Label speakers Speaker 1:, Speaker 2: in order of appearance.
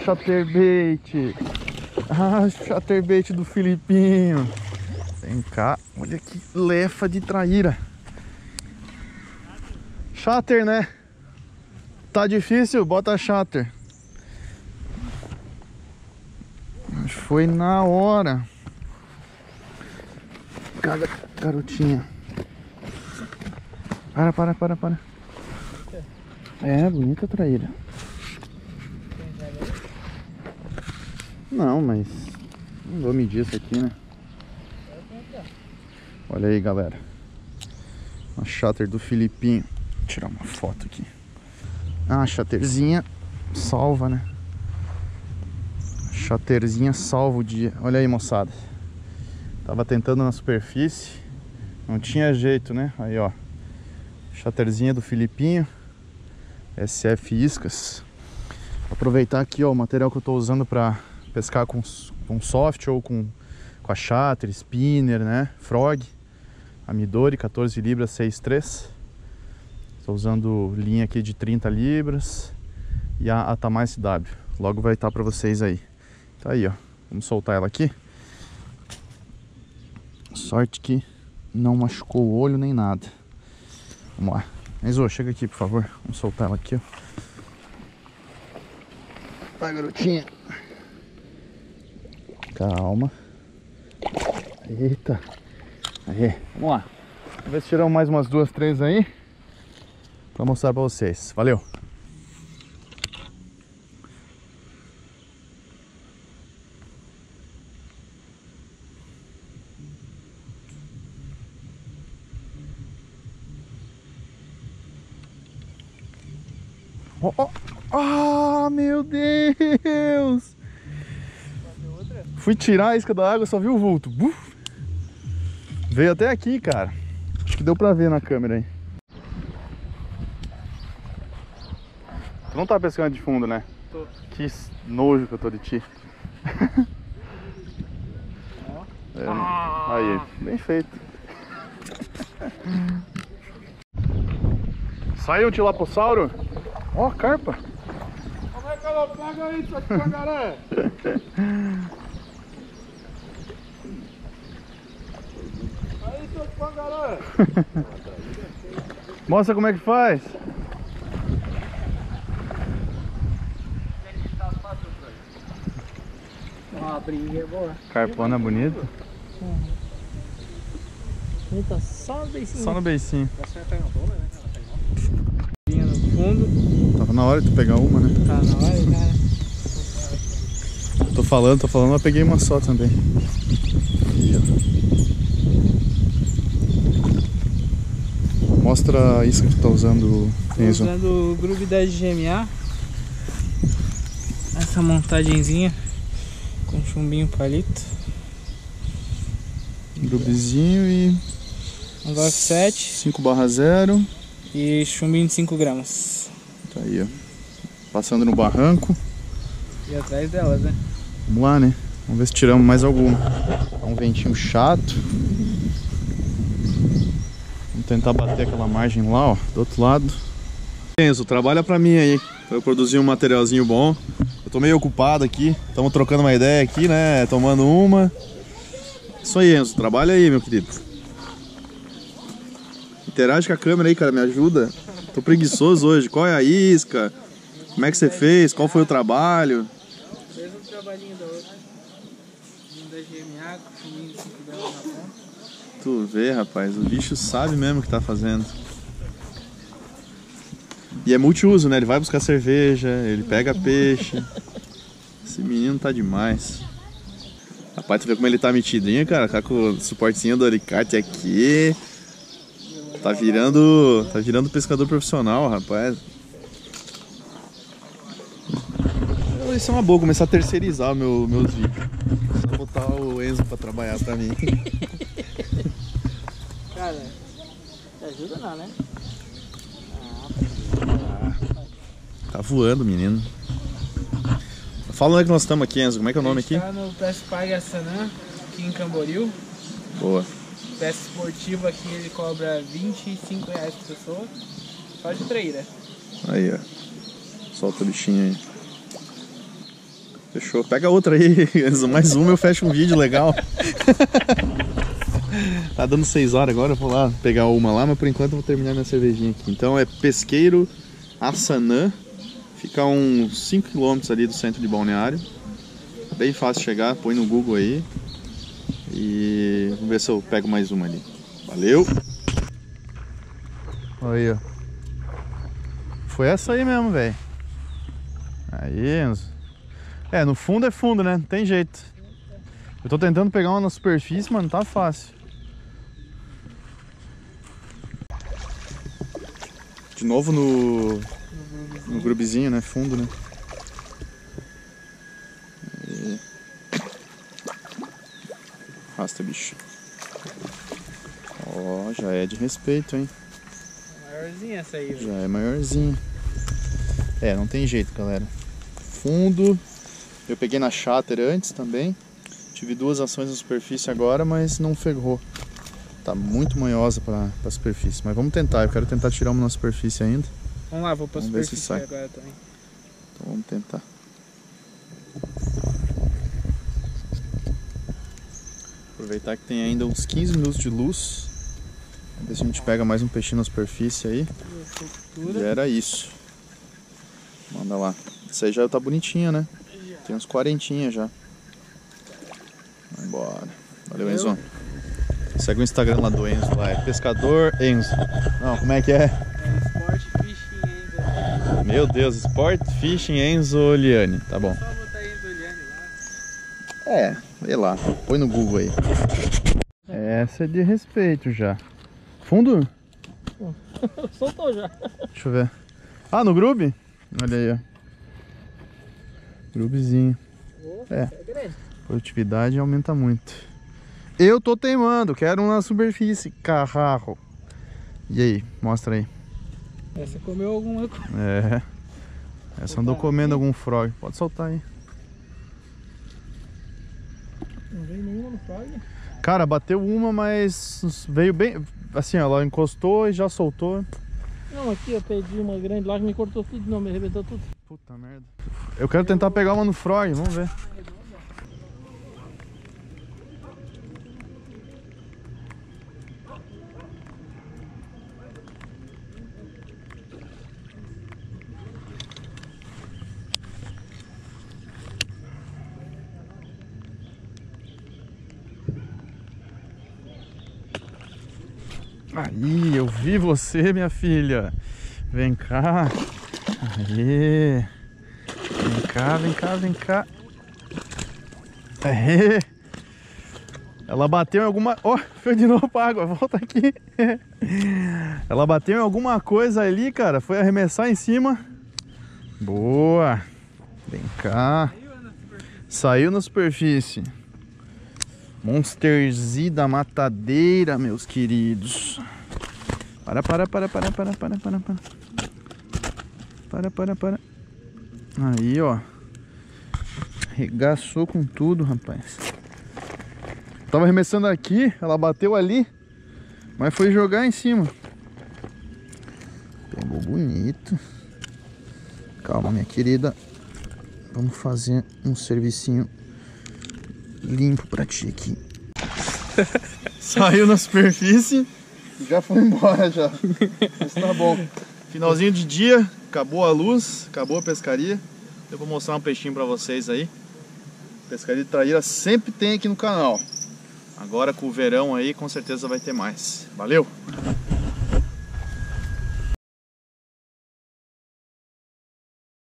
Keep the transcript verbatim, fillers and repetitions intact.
Speaker 1: chatterbait. Ah, chatterbait do Filipinho. Vem cá, olha que lefa de traíra. Chatter, né? Tá difícil? Bota chatter. Mas foi na hora. Cada garotinha. Para, para, para, para. É, bonita traíra. Não, mas não vou medir isso aqui, né? Olha aí, galera. Uma chatter do Filipinho. Vou tirar uma foto aqui. Ah, a chatterzinha salva, né? Chatterzinha salva o dia. Olha aí, moçada. Tava tentando na superfície. Não tinha jeito, né? Aí, ó. Chatterzinha do Filipinho. S F Iscas. Aproveitar aqui, ó, o material que eu tô usando pra pescar com, com soft ou com, com a chatter, spinner, né? Frog. A Midori, quatorze libras, seis três. Tô usando linha aqui de trinta libras. E a Atamai S W. Logo vai estar pra vocês aí. Tá aí, ó. Vamos soltar ela aqui. Sorte que não machucou o olho nem nada. Vamos lá. Enzo, chega aqui, por favor. Vamos soltar ela aqui, ó. Vai, garotinha. Calma. Eita. Aí, vamos lá. Vamos ver se tiramos mais umas duas, três aí pra mostrar pra vocês. Valeu. Oh, oh. Ah, meu Deus! Fui tirar a isca da água, só vi o vulto. Buf! Veio até aqui, cara. Acho que deu pra ver na câmera aí. Tu não tá pescando de fundo, né? Tô. Que nojo que eu tô de ti. É, ah. Aí, bem feito. Saiu um tilapossauro? Ó, oh, carpa.
Speaker 2: Como é que ela pega isso aqui, pangaré? Aí, seu pangaré.
Speaker 1: Mostra como é que faz.
Speaker 3: Ó, a briga é boa.
Speaker 1: Carpona bonita.
Speaker 3: Uhum. Tá só no beicinho.
Speaker 1: Só no beicinho.
Speaker 2: Você tá no tomo, né?
Speaker 3: Vinha no fundo.
Speaker 1: Tava na hora de tu pegar uma, né?
Speaker 3: Tá na hora, cara.
Speaker 1: Tô falando, tô falando, mas peguei uma só também. Aí, ó. Mostra isso que tu tá usando, Enzo.
Speaker 3: Tô usando o Groove da G M A. Essa montagenzinha com chumbinho palito.
Speaker 1: Groovezinho e...
Speaker 3: Um Golf sete.
Speaker 1: cinco barra zero.
Speaker 3: E chumbinho de cinco gramas.
Speaker 1: Tá aí, ó. Passando no barranco.
Speaker 3: E atrás delas, né?
Speaker 1: Vamos lá, né? Vamos ver se tiramos mais alguma. Tá um ventinho chato. Vamos tentar bater aquela margem lá, ó, do outro lado. Enzo, trabalha pra mim aí, pra eu produzir um materialzinho bom. Eu tô meio ocupado aqui, estamos trocando uma ideia aqui, né? Tomando uma. Isso aí, Enzo, trabalha aí, meu querido. Interage com a câmera aí, cara, me ajuda. Tô preguiçoso hoje. Qual é a isca? Como é que você fez? Qual foi o trabalho?
Speaker 3: Fez um trabalhinho da outra. Da G M A com chumbinho de cinco gramas na ponta.
Speaker 1: Tu vê, rapaz, o bicho sabe mesmo o que tá fazendo. E é multiuso, né? Ele vai buscar cerveja, ele pega peixe. Esse menino tá demais. Rapaz, tu vê como ele tá metidinho, cara? Tá com o suportezinho do alicate aqui. Tá virando, tá virando pescador profissional, rapaz. Isso é uma boa, começar a terceirizar meu, meus vídeos. Só botar o Enzo pra trabalhar pra mim.
Speaker 3: Cara, te ajuda não, né?
Speaker 1: Ah, tá voando, menino. Fala onde é que nós estamos aqui, Enzo. Como é que é o nome aqui?
Speaker 3: A gente tá no Pesca Pague Assanã, aqui em Camboriú.
Speaker 1: Boa.
Speaker 3: Pesca esportiva aqui ele cobra vinte e cinco reais por pessoa. Só de traíra.
Speaker 1: Aí, ó. Solta o bichinho aí. Fechou. Pega outra aí. Mais uma eu fecho um vídeo legal. Tá dando seis horas agora, eu vou lá pegar uma lá, mas por enquanto eu vou terminar minha cervejinha aqui. Então é Pesqueiro Assanã. Fica a uns cinco quilômetros ali do centro de Balneário. Bem fácil chegar, põe no Google aí. E vamos ver se eu pego mais uma ali. Valeu! Aí, ó. Foi essa aí mesmo, velho. Aí, Enzo. É, no fundo é fundo, né? Não tem jeito. Eu tô tentando pegar uma na superfície, mas não tá fácil. De novo no... no grubezinho, né? Fundo, né? Aí. Arrasta, bicho. Ó, já é de respeito, hein?
Speaker 3: Maiorzinha essa aí, velho.
Speaker 1: Já é maiorzinha. É, não tem jeito, galera. Fundo. Eu peguei na cháter antes também. Tive duas ações na superfície agora, mas não ferrou. Tá muito manhosa pra, pra superfície. Mas vamos tentar. Eu quero tentar tirar uma na superfície ainda.
Speaker 3: Vamos lá, vou pra
Speaker 1: Vamos ver se
Speaker 3: superfície
Speaker 1: sai.
Speaker 3: agora também.
Speaker 1: Então vamos tentar. Aproveitar que tem ainda uns quinze minutos de luz. Vamos ver se a gente pega mais um peixinho na superfície aí. E era isso. Manda lá. Essa aí já tá bonitinha, né? Tem uns quarentinha já. Vai embora. Valeu, Enzo. Segue o Instagram lá do Enzo lá. É Pescador Enzo. Não, como é que é?
Speaker 3: É Sport Fishing Enzo.
Speaker 1: Meu Deus, Sport Fishing Enzo Oliani. Tá bom.
Speaker 3: Só botar Enzo Oliani lá.
Speaker 1: É, vê lá. Põe no Google aí. Essa é de respeito já. Fundo?
Speaker 3: Soltou já.
Speaker 1: Deixa eu ver. Ah, no grube? Olha aí, ó. Grubezinho. É.
Speaker 3: É grande.
Speaker 1: Produtividade aumenta muito. Eu tô teimando, quero um na superfície. Carrarro. E aí, mostra aí.
Speaker 3: Essa comeu alguma coisa.
Speaker 1: É. Essa andou comendo algum frog. Pode soltar aí.
Speaker 3: Não veio nenhuma no frog?
Speaker 1: Cara, bateu uma, mas veio bem... Assim, ela encostou e já soltou.
Speaker 3: Não, aqui eu perdi uma grande lá que me cortou tudo, não, me arrebentou tudo.
Speaker 1: Puta merda. Eu quero tentar pegar uma no frog, vamos ver. Aí, eu vi você, minha filha. Vem cá. Aí. Vem cá, vem cá, vem cá. Aí. Ela bateu em alguma... Ó, oh, foi de novo pra água, volta aqui. Ela bateu em alguma coisa ali, cara. Foi arremessar em cima. Boa. Vem cá. Saiu na superfície. Monster Z da matadeira, meus queridos. Para, para, para, para, para, para, para, para. Para, para, para. Aí, ó. Regaçou com tudo, rapaz. Tava arremessando aqui, ela bateu ali, mas foi jogar em cima. Pegou bonito. Calma, minha querida. Vamos fazer um servicinho limpo pra ti aqui. Saiu na superfície e já foi embora já. Mas tá bom. Finalzinho de dia, acabou a luz, acabou a pescaria. Eu vou mostrar um peixinho pra vocês aí. Pescaria de traíra sempre tem aqui no canal. Agora com o verão aí, com certeza vai ter mais. Valeu!